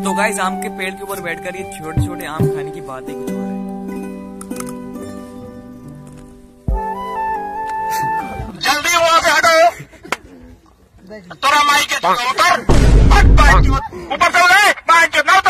तो गाइस आम के पेड़ के ऊपर बैठकर ये छोटे छोटे आम खाने की बात ही कुछ और है। जल्दी वहां से हटो, तोरा माई के उतर, ऊपर से उड़े,